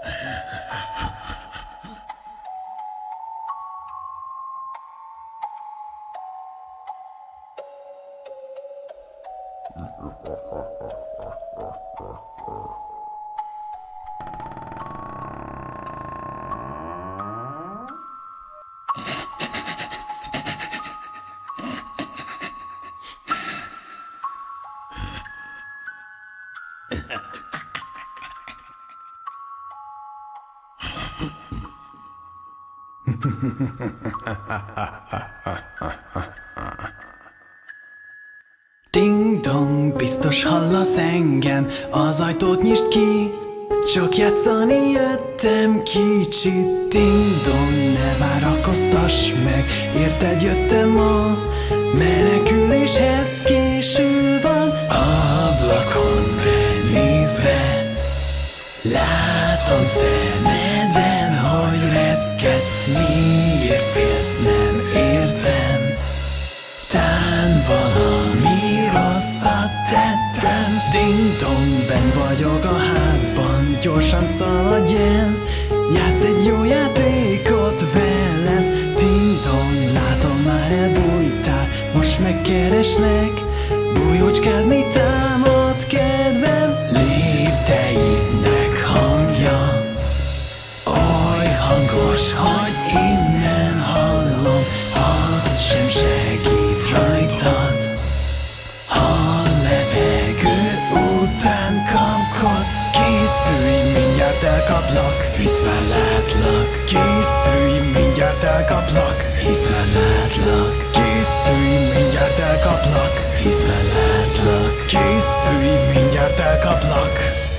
Ding-dong, biztos hallasz engem, az ajtót nyisd ki, csak játszani jöttem kicsit. Ding-dong, ne várakoztass meg, érted, jöttem a meneküléshez, késő van. Ablakon benézve látom szemeden, hogy reszketsz, miért félsz, nem értem. Tán valami rosszat tettem. Ding-dong, benn vagyok a házban, gyorsan szaladj el, játsz egy jó játékot velem. Ding-dong, látom, már elbújtál, most megkereslek, bújócskázni támad kedvem. Lépteidnek hangja oly hangos, hogy innen hallom, az sem segít rajtad. Ha levegő után kapkodsz, készülj, mindjárt elkaplak, hisz már látlak. Készülj, mindjárt elkaplak, hisz már látlak. Készülj, mindjárt elkaplak, hisz már látlak. Készülj, mindjárt elkaplak.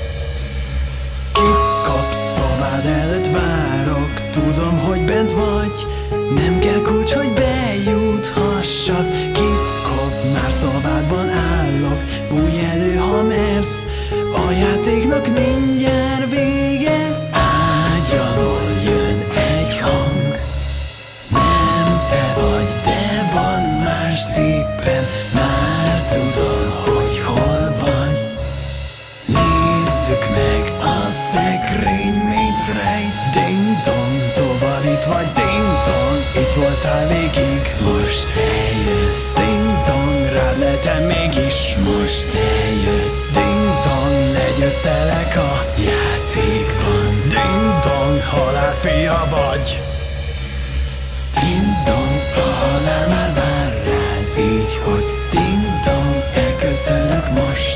Kikapsz, szobád előtt várok, tudom, hogy bent vagy, nem kell kulcs, hogy bejuthassak. Kikap, már szobádban állok, bújj elő, ha mersz, a játéknak mindjárt vége. Ágy alól jön egy hang, nem te vagy, de van más tippem, már tudom, hogy hol vagy. Nézzük meg, a szekrény mit rejt. Ding-dong, szóval itt vagy. Ding-dong, itt voltál végig, most eljössz. Ding-dong, rád leltem mégis, most eljössz. Ding-dong, legyőztelek a játékban. Ding-dong, halálfia vagy. Ding-dong, a halál már vár rád, így hogy ding-dong, elköszönök most.